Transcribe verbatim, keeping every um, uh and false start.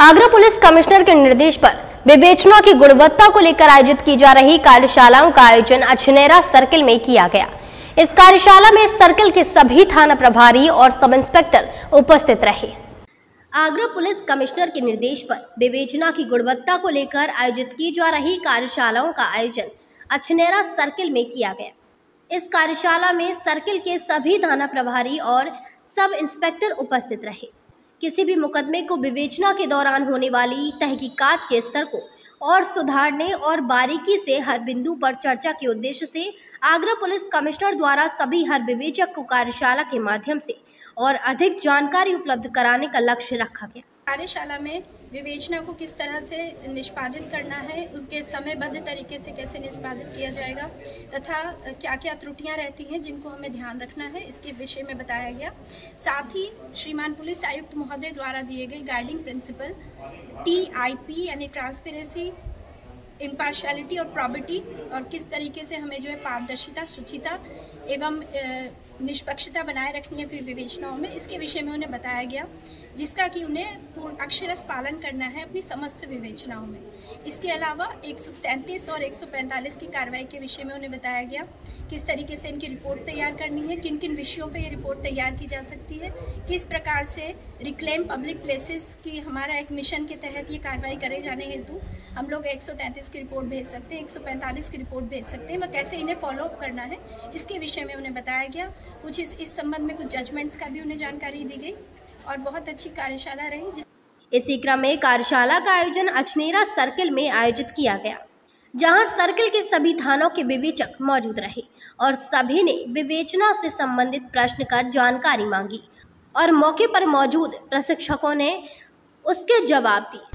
Agra police commissioner के निर्देश पर विवेचना की गुणवत्ता को लेकर आयोजित की जा रही कार्यशालाओं का आयोजन अछनेरा सर्किल में किया गया। इस कार्यशाला में सर्किल के सभी थाना प्रभारी और सब इंस्पेक्टर उपस्थित रहे। आगरा पुलिस कमिश्नर के निर्देश पर विवेचना की गुणवत्ता को लेकर आयोजित की जा रही कार्यशालाओं का आयोजन अछनेरा सर्किल में किया गया। इस कार्यशाला में सर्किल के सभी थाना प्रभारी और सब इंस्पेक्टर उपस्थित रहे। किसी भी मुकदमे को विवेचना के दौरान होने वाली तहकीकात के स्तर को और सुधारने और बारीकी से हर बिंदु पर चर्चा के उद्देश्य से आगरा पुलिस कमिश्नर द्वारा सभी हर विवेचक को कार्यशाला के माध्यम से और अधिक जानकारी उपलब्ध कराने का लक्ष्य रखा गया। कार्यशाला में विवेचना को किस तरह से निष्पादित करना है, उसके समयबद्ध तरीके से कैसे निष्पादित किया जाएगा तथा क्या क्या त्रुटियां रहती हैं जिनको हमें ध्यान रखना है, इसके विषय में बताया गया। साथ ही श्रीमान पुलिस आयुक्त महोदय द्वारा दिए गए guiding principle T I P यानी ट्रांसपेरेंसी, इम्पार्शियलिटी और प्रॉबिटी और किस तरीके से हमें जो है पारदर्शिता, शुचिता एवं निष्पक्षता बनाए रखनी है फिर विवेचनाओं में, इसके विषय में उन्हें बताया गया, जिसका कि उन्हें पूर्ण अक्षरश पालन करना है अपनी समस्त विवेचनाओं में। इसके अलावा एक सौ तैंतीस और एक सौ पैंतालीस की कार्रवाई के विषय में उन्हें बताया गया किस तरीके से इनकी रिपोर्ट तैयार करनी है, किन किन विषयों पे ये रिपोर्ट तैयार की जा सकती है, किस प्रकार से रिक्लेम पब्लिक प्लेसेस की हमारा एक मिशन के तहत ये कार्रवाई करे जाने हेतु हम लोग एक सौ तैंतीस की रिपोर्ट भेज सकते हैं, एक सौ पैंतालीस की रिपोर्ट भेज सकते हैं, वह कैसे इन्हें फॉलो अप करना है इसके विषय में उन्हें बताया गया। कुछ इस इस संबंध में कुछ जजमेंट्स का भी उन्हें जानकारी दी गई और बहुत अच्छी कार्यशाला रही। इसी क्रम में कार्यशाला का आयोजन अछनेरा सर्किल में आयोजित किया गया, जहां सर्किल के सभी थानों के विवेचक मौजूद रहे और सभी ने विवेचना से संबंधित प्रश्न कर जानकारी मांगी और मौके पर मौजूद प्रशिक्षकों ने उसके जवाब दिए।